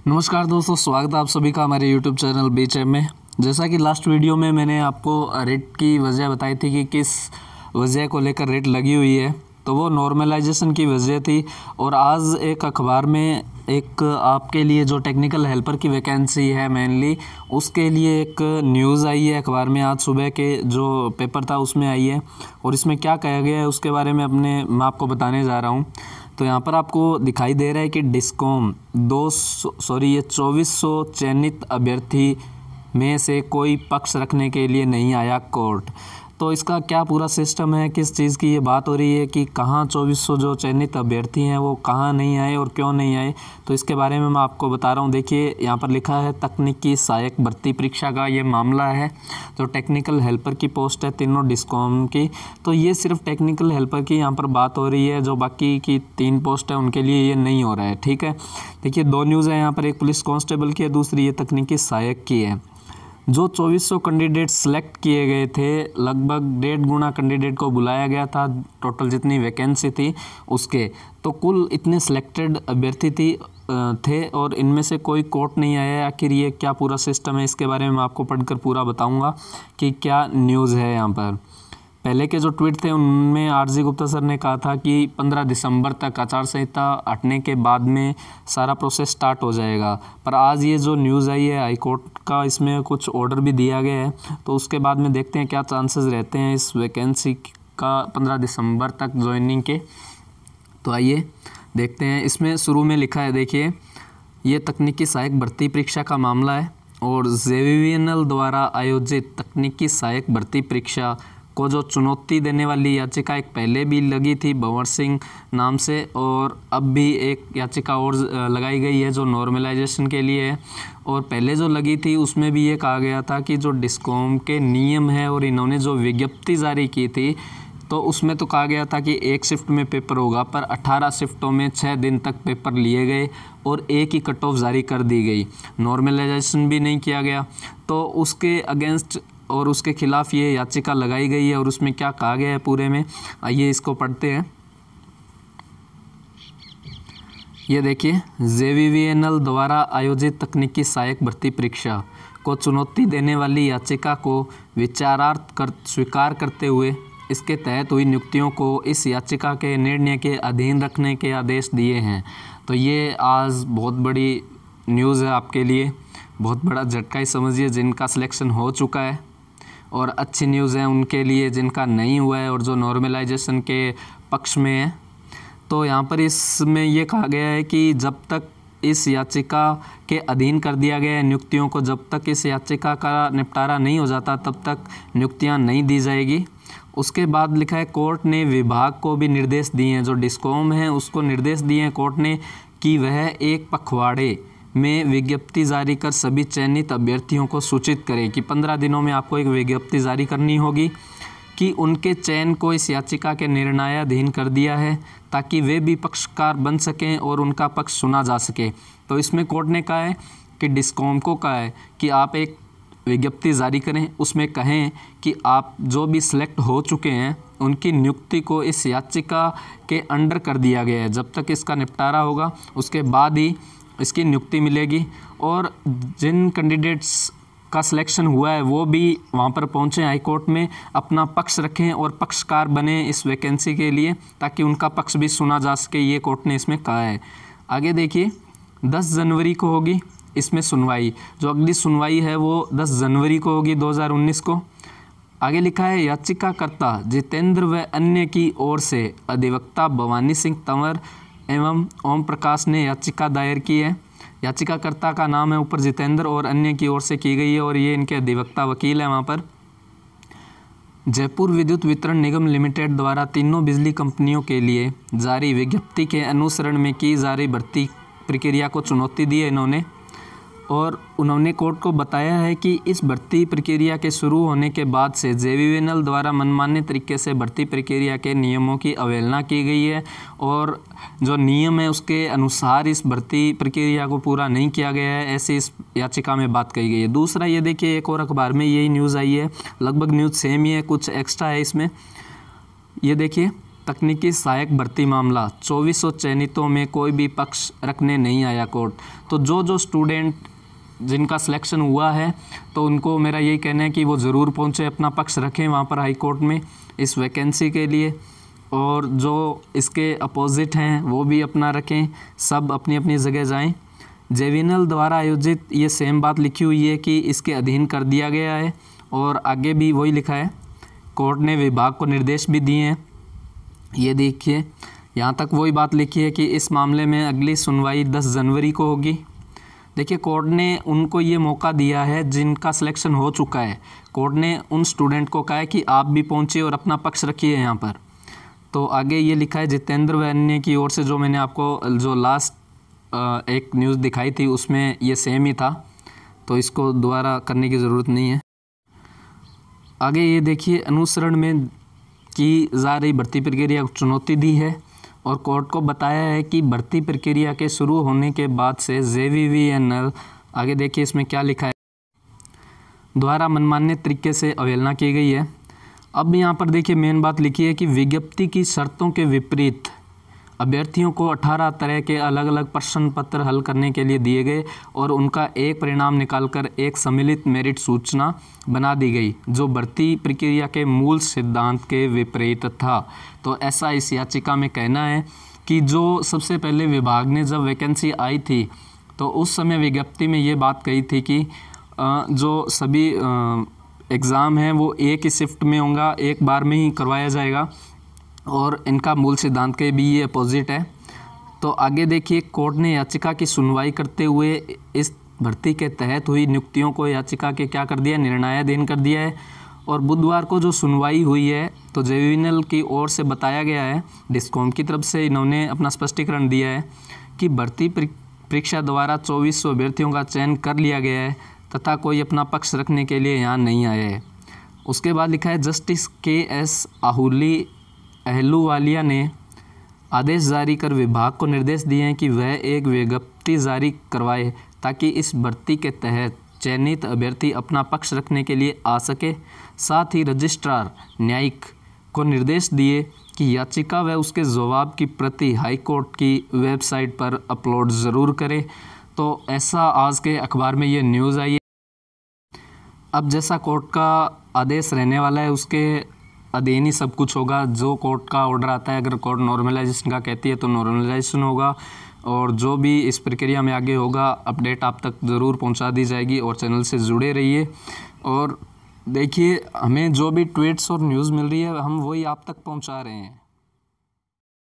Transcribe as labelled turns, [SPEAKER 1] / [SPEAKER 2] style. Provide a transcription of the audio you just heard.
[SPEAKER 1] नमस्कार दोस्तों, स्वागत है आप सभी का हमारे YouTube चैनल बीएचएम में। जैसा कि लास्ट वीडियो में मैंने आपको रेट की वजह बताई थी कि किस वजह को लेकर रेट लगी हुई है, तो वो नॉर्मलाइजेशन की वजह थी। और आज एक अखबार में एक आपके लिए जो टेक्निकल हेल्पर की वैकेंसी है मेनली, उसके लिए एक न्यूज़ आई है अखबार में। आज सुबह के जो पेपर था उसमें आई है, और इसमें क्या कहा गया है उसके बारे में मैं आपको बताने जा रहा हूँ। तो यहाँ पर आपको दिखाई दे रहा है कि डिस्कॉम 2400 चयनित अभ्यर्थी में से कोई पक्ष रखने के लिए नहीं आया कोर्ट। तो इसका क्या पूरा सिस्टम है, किस चीज़ की ये बात हो रही है कि कहाँ 2400 जो चयनित अभ्यर्थी हैं वो कहाँ नहीं आए और क्यों नहीं आए, तो इसके बारे में मैं आपको बता रहा हूँ। देखिए यहाँ पर लिखा है तकनीकी सहायक भर्ती परीक्षा का ये मामला है। जो टेक्निकल हेल्पर की पोस्ट है तीनों डिस्कॉम की, तो ये सिर्फ टेक्निकल हेल्पर की यहाँ पर बात हो रही है। जो बाकी की 3 पोस्ट है उनके लिए ये नहीं हो रहा है, ठीक है। देखिए 2 न्यूज़ है यहाँ पर, एक पुलिस कांस्टेबल की है, दूसरी ये तकनीकी सहायक की है। जो 2400 कैंडिडेट सेलेक्ट किए गए थे, लगभग 1.5 गुना कैंडिडेट को बुलाया गया था टोटल जितनी वैकेंसी थी उसके। तो कुल इतने सिलेक्टेड अभ्यर्थी थे और इनमें से कोई कोर्ट नहीं आया। आखिर ये क्या पूरा सिस्टम है, इसके बारे में मैं आपको पढ़कर पूरा बताऊंगा कि क्या न्यूज़ है यहाँ पर। पहले के जो ट्वीट थे उनमें आरजी गुप्ता सर ने कहा था कि 15 दिसंबर तक आचार संहिता हटने के बाद में सारा प्रोसेस स्टार्ट हो जाएगा। पर आज ये जो न्यूज़ आई है हाई कोर्ट का, इसमें कुछ ऑर्डर भी दिया गया है, तो उसके बाद में देखते हैं क्या चांसेस रहते हैं इस वैकेंसी का 15 दिसंबर तक ज्वाइनिंग के। तो आइए देखते हैं। इसमें शुरू में लिखा है, देखिए ये तकनीकी सहायक भर्ती परीक्षा का मामला है और jvvnl द्वारा आयोजित तकनीकी सहायक भर्ती परीक्षा को जो चुनौती देने वाली याचिका एक पहले भी लगी थी भंवर सिंह नाम से, और अब भी एक याचिका और लगाई गई है जो नॉर्मलाइजेशन के लिए है। और पहले जो लगी थी उसमें भी ये कहा गया था कि जो डिस्कॉम के नियम है और इन्होंने जो विज्ञप्ति जारी की थी, तो उसमें तो कहा गया था कि 1 शिफ्ट में पेपर होगा, पर 18 शिफ्टों में 6 दिन तक पेपर लिए गए और एक ही कट ऑफ जारी कर दी गई। नॉर्मलाइजेशन भी नहीं किया गया, तो उसके अगेंस्ट और उसके खिलाफ ये याचिका लगाई गई है। और उसमें क्या कहा गया है पूरे में, आइए इसको पढ़ते हैं। ये देखिए, jvvnl द्वारा आयोजित तकनीकी सहायक भर्ती परीक्षा को चुनौती देने वाली याचिका को स्वीकार करते हुए इसके तहत हुई नियुक्तियों को इस याचिका के निर्णय के अधीन रखने के आदेश दिए हैं। तो ये आज बहुत बड़ी न्यूज़ है आपके लिए, बहुत बड़ा झटका ही समझिए। जिनका सिलेक्शन हो चुका है, और अच्छी न्यूज़ है उनके लिए जिनका नहीं हुआ है और जो नॉर्मलाइजेशन के पक्ष में है। तो यहाँ पर इसमें ये कहा गया है कि जब तक इस याचिका के अधीन कर दिया गया है नियुक्तियों को, जब तक इस याचिका का निपटारा नहीं हो जाता तब तक नियुक्तियाँ नहीं दी जाएगी। उसके बाद लिखा है कोर्ट ने विभाग को भी निर्देश दिए हैं, जो डिस्कॉम है उसको निर्देश दिए हैं कोर्ट ने कि वह एक पखवाड़े में विज्ञप्ति जारी कर सभी चयनित अभ्यर्थियों को सूचित करें कि 15 दिनों में आपको एक विज्ञप्ति जारी करनी होगी कि उनके चयन को इस याचिका के निर्णयाधीन कर दिया है, ताकि वे भी पक्षकार बन सकें और उनका पक्ष सुना जा सके। तो इसमें कोर्ट ने कहा है कि डिस्कॉम को कहा है कि आप एक विज्ञप्ति जारी करें, उसमें कहें कि आप जो भी सिलेक्ट हो चुके हैं उनकी नियुक्ति को इस याचिका के अंडर कर दिया गया है। जब तक इसका निपटारा होगा उसके बाद ही इसकी नियुक्ति मिलेगी। और जिन कैंडिडेट्स का सिलेक्शन हुआ है वो भी वहाँ पर पहुँचे हाई कोर्ट में, अपना पक्ष रखें और पक्षकार बने इस वैकेंसी के लिए, ताकि उनका पक्ष भी सुना जा सके। ये कोर्ट ने इसमें कहा है। आगे देखिए, 10 जनवरी को होगी इसमें सुनवाई। जो अगली सुनवाई है वो 10 जनवरी को होगी 2019 को। आगे लिखा है याचिकाकर्ता जितेंद्र व अन्य की ओर से अधिवक्ता भवानी सिंह तंवर एवं ओम प्रकाश ने याचिका दायर की है। याचिकाकर्ता का नाम है ऊपर जितेंद्र और अन्य की ओर से की गई है, और ये इनके अधिवक्ता वकील है वहाँ पर। जयपुर विद्युत वितरण निगम लिमिटेड द्वारा तीनों बिजली कंपनियों के लिए जारी विज्ञप्ति के अनुसरण में की जा रही भर्ती प्रक्रिया को चुनौती दी है इन्होंने। और उन्होंने कोर्ट को बताया है कि इस भर्ती प्रक्रिया के शुरू होने के बाद से jvvnl द्वारा मनमाने तरीके से भर्ती प्रक्रिया के नियमों की अवहेलना की गई है, और जो नियम है उसके अनुसार इस भर्ती प्रक्रिया को पूरा नहीं किया गया है, ऐसे इस याचिका में बात कही गई है। दूसरा ये देखिए, एक और अखबार में यही न्यूज़ आई है, लगभग न्यूज़ सेम ही है, कुछ एक्स्ट्रा है इसमें। ये देखिए, तकनीकी सहायक भर्ती मामला 2400 चयनितों में कोई भी पक्ष रखने नहीं आया कोर्ट। तो जो स्टूडेंट जिनका सिलेक्शन हुआ है तो उनको मेरा यही कहना है कि वो ज़रूर पहुँचे, अपना पक्ष रखें वहाँ पर हाई कोर्ट में इस वैकेंसी के लिए, और जो इसके अपोजिट हैं वो भी अपना रखें, सब अपनी अपनी जगह जाएं। JVNL द्वारा आयोजित ये सेम बात लिखी हुई है कि इसके अधीन कर दिया गया है, और आगे भी वही लिखा है। कोर्ट ने विभाग को निर्देश भी दिए हैं, ये देखिए यहाँ तक वही बात लिखी है कि इस मामले में अगली सुनवाई 10 जनवरी को होगी। देखिए कोर्ट ने उनको ये मौका दिया है जिनका सिलेक्शन हो चुका है। कोर्ट ने उन स्टूडेंट को कहा है कि आप भी पहुँचिए और अपना पक्ष रखिए यहाँ पर। तो आगे ये लिखा है जितेंद्र व अन्य की ओर से, जो मैंने आपको जो लास्ट एक न्यूज़ दिखाई थी उसमें ये सेम ही था, तो इसको दोबारा करने की ज़रूरत नहीं है। आगे ये देखिए अनुसरण में की जा रही भर्ती प्रक्रिया को चुनौती दी है, और कोर्ट को बताया है कि भर्ती प्रक्रिया के शुरू होने के बाद से JVVNL, आगे देखिए इसमें क्या लिखा है, द्वारा मनमाने तरीके से अवहेलना की गई है। अब यहाँ पर देखिए मेन बात लिखी है कि विज्ञप्ति की शर्तों के विपरीत अभ्यर्थियों को 18 तरह के अलग अलग प्रश्न पत्र हल करने के लिए दिए गए, और उनका एक परिणाम निकालकर एक सम्मिलित मेरिट सूचना बना दी गई जो भर्ती प्रक्रिया के मूल सिद्धांत के विपरीत था। तो ऐसा इस याचिका में कहना है कि जो सबसे पहले विभाग ने जब वैकेंसी आई थी तो उस समय विज्ञप्ति में ये बात कही थी कि जो सभी एग्ज़ाम हैं वो एक ही शिफ्ट में होगा, एक बार में ही करवाया जाएगा, और इनका मूल सिद्धांत के भी ये अपोजिट है। तो आगे देखिए कोर्ट ने याचिका की सुनवाई करते हुए इस भर्ती के तहत हुई नियुक्तियों को याचिका के क्या कर दिया, निर्णयाधीन कर दिया है। और बुधवार को जो सुनवाई हुई है तो JVNL की ओर से बताया गया है, डिस्कॉम की तरफ से इन्होंने अपना स्पष्टीकरण दिया है कि भर्ती परीक्षा द्वारा 2400 अभ्यर्थियों का चयन कर लिया गया है तथा कोई अपना पक्ष रखने के लिए यहाँ नहीं आया है। उसके बाद लिखा है जस्टिस KS अहलूवालिया ने आदेश जारी कर विभाग को निर्देश दिए हैं कि वह एक विज्ञप्ति जारी करवाए ताकि इस भर्ती के तहत चयनित अभ्यर्थी अपना पक्ष रखने के लिए आ सके। साथ ही रजिस्ट्रार न्यायिक को निर्देश दिए कि याचिका व उसके जवाब की प्रति हाईकोर्ट की वेबसाइट पर अपलोड ज़रूर करें। तो ऐसा आज के अखबार में ये न्यूज़ आई है। अब जैसा कोर्ट का आदेश रहने वाला है उसके अधीन ही सब कुछ होगा। जो कोर्ट का ऑर्डर आता है, अगर कोर्ट नॉर्मलाइजेशन का कहती है तो नॉर्मलाइजेशन होगा, और जो भी इस प्रक्रिया में आगे होगा अपडेट आप तक ज़रूर पहुंचा दी जाएगी। और चैनल से जुड़े रहिए, और देखिए हमें जो भी ट्वीट्स और न्यूज़ मिल रही है हम वही आप तक पहुंचा रहे हैं।